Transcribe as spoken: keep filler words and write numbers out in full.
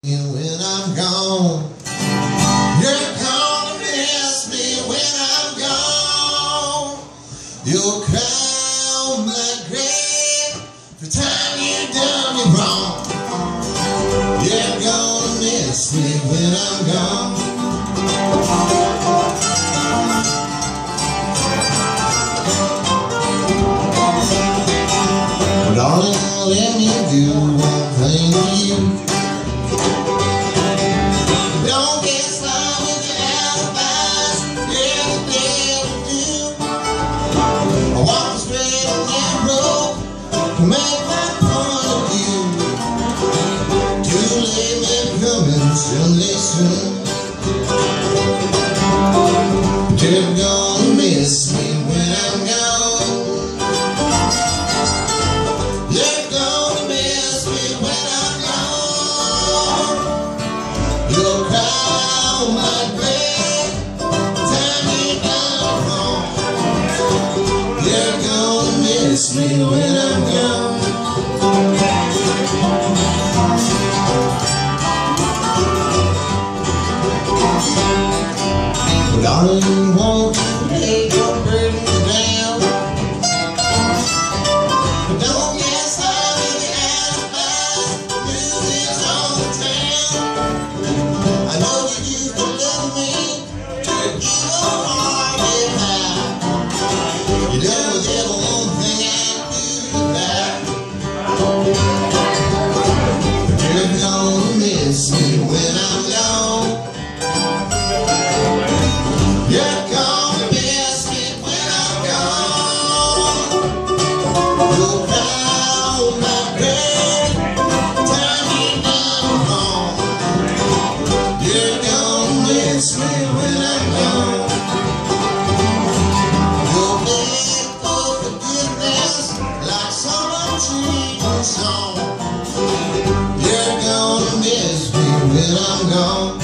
And when I'm gone, you're gonna miss me when I'm gone. You'll cry on my grave for time you done me wrong. You're gonna miss me when I'm gone. Well, darling, let me do one thing for you. Don't get started with your alibis, yeah, the devil do. I walk straight on that road to make my point of view. Too late, man, coming Sunday soon. But you're gonna miss me when I'm gone. You're gonna miss me when I'm gone. You'll cry on my grave, time you done wrong. You're gonna miss me when I'm gone. But darling, won't you lay your burdens down? But don't get started with the alibis, music's on the town. I know you used to love me, but you don't hardly now. You done was ever one thing I'd do that. But you're gonna miss me when I'm gone. You're gonna miss me when I'm gone. You'll cry on my grave, time you done wrong. You're gonna miss me when I'm gone. You'll beg for forgiveness like someone cheating song. You're gonna miss me when I'm gone.